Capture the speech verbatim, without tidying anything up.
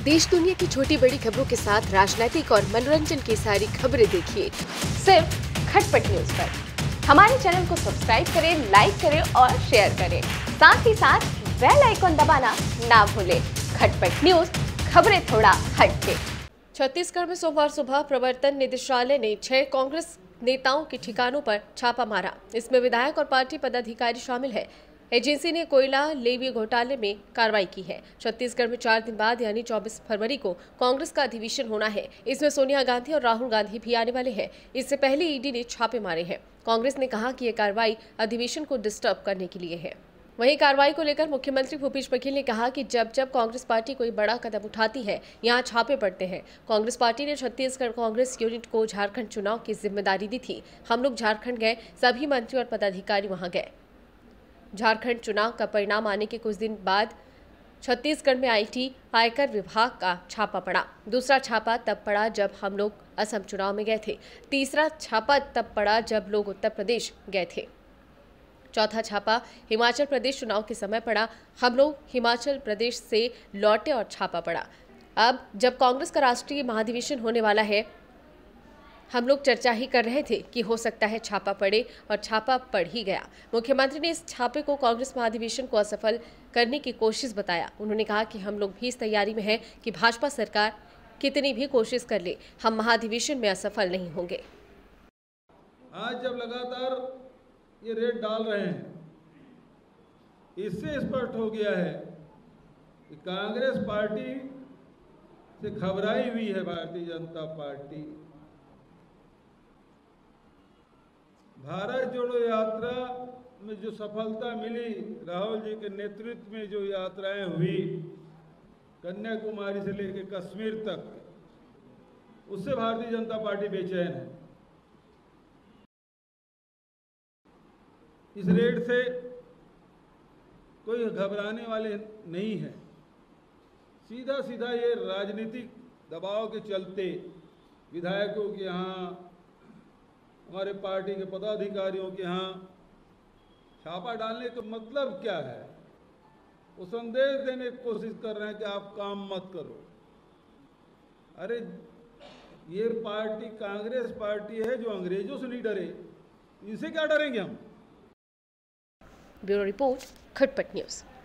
देश दुनिया की छोटी बड़ी खबरों के साथ राजनीतिक और मनोरंजन की सारी खबरें देखिए सिर्फ खटपट न्यूज पर। हमारे चैनल को सब्सक्राइब करें, लाइक करें और शेयर करें। साथ ही साथ बेल आइकन दबाना ना भूलें। खटपट न्यूज, खबरें थोड़ा हटके। छत्तीसगढ़ में सोमवार सुबह प्रवर्तन निदेशालय ने छह कांग्रेस नेताओं के ठिकानों पर छापा मारा। इसमें विधायक और पार्टी पदाधिकारी शामिल है। एजेंसी ने कोयला लेवी घोटाले में कार्रवाई की है। छत्तीसगढ़ में चार दिन बाद यानी चौबीस फरवरी को कांग्रेस का अधिवेशन होना है। इसमें सोनिया गांधी और राहुल गांधी भी आने वाले हैं। इससे पहले ईडी ने छापे मारे हैं। कांग्रेस ने कहा कि यह कार्रवाई अधिवेशन को डिस्टर्ब करने के लिए है। वहीं कार्रवाई को लेकर मुख्यमंत्री भूपेश बघेल ने कहा कि जब जब कांग्रेस पार्टी कोई बड़ा कदम उठाती है, यहां छापे पड़ते हैं। कांग्रेस पार्टी ने छत्तीसगढ़ कांग्रेस यूनिट को झारखंड चुनाव की जिम्मेदारी दी थी। हम लोग झारखंड गए, सभी मंत्री और पदाधिकारी वहां गए। झारखंड चुनाव का परिणाम आने के कुछ दिन बाद छत्तीसगढ़ में आईटी आयकर विभाग का छापा पड़ा। दूसरा छापा तब पड़ा जब हम लोग असम चुनाव में गए थे। तीसरा छापा तब पड़ा जब लोग उत्तर प्रदेश गए थे। चौथा छापा हिमाचल प्रदेश चुनाव के समय पड़ा। हम लोग हिमाचल प्रदेश से लौटे और छापा पड़ा। अब जब कांग्रेस का राष्ट्रीय महाधिवेशन होने वाला है, हम लोग चर्चा ही कर रहे थे कि हो सकता है छापा पड़े, और छापा पड़ ही गया। मुख्यमंत्री ने इस छापे को कांग्रेस महाधिवेशन को असफल करने की कोशिश बताया। उन्होंने कहा कि हम लोग भी इस तैयारी में हैं कि भाजपा सरकार कितनी भी कोशिश कर ले, हम महाधिवेशन में असफल नहीं होंगे। आज जब लगातार ये रेट डाल रहे हैं, इससे स्पष्ट हो गया है कि कांग्रेस पार्टी से घबराई हुई है भारतीय जनता पार्टी। भारत जोड़ो यात्रा में जो सफलता मिली, राहुल जी के नेतृत्व में जो यात्राएं हुई कन्याकुमारी से लेकर कश्मीर तक, उससे भारतीय जनता पार्टी बेचैन है। इस रेट से कोई घबराने वाले नहीं है। सीधा सीधा ये राजनीतिक दबाव के चलते विधायकों के यहाँ, हमारे पार्टी के पदाधिकारियों के यहाँ छापा डालने का मतलब क्या है? वो संदेश देने की कोशिश कर रहे हैं कि आप काम मत करो। अरे ये पार्टी कांग्रेस पार्टी है जो अंग्रेजों से नहीं डरे, इनसे क्या डरेंगे हम? Bureau report, Khatpat news.